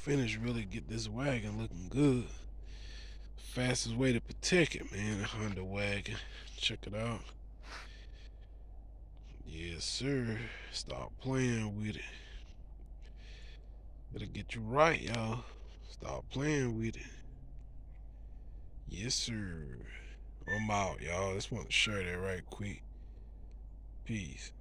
finish really get this wagon looking good. Fastest way to protect it, man. Honda wagon. Check it out. Yes, sir. Stop playing with it. It'll get you right, y'all. Stop playing with it. Yes, sir. I'm out, y'all. Just want to share that right quick. Peace.